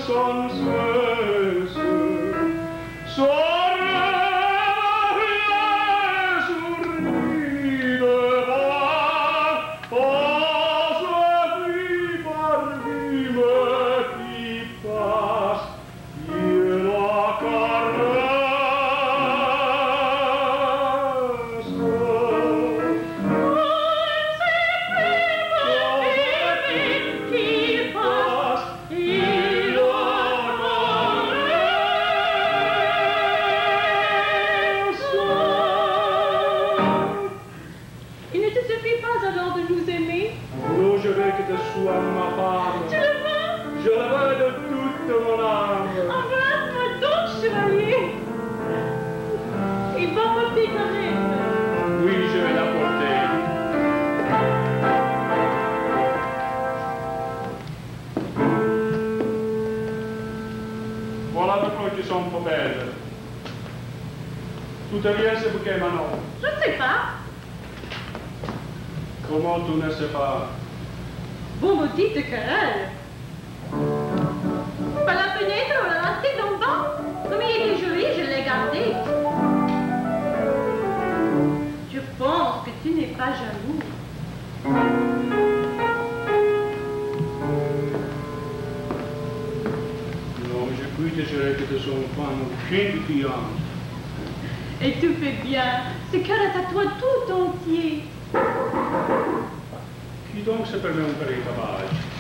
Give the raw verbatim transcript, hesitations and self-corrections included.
son senso. Tu te riesci perché Manon? Je ne sais pas. Comment tu ne sais pas? Vous me dites querelle. Par la fenêtre, on l'a lancé dans le banc. Comme il était joli, je l'ai gardé. Je pense que tu n'es pas jaloux. Non, je puis te jurer que de son femme aucune confiance. Et tu fais bien. Ce cœur est à toi tout entier. Qui donc s'appelle un pareil tabage?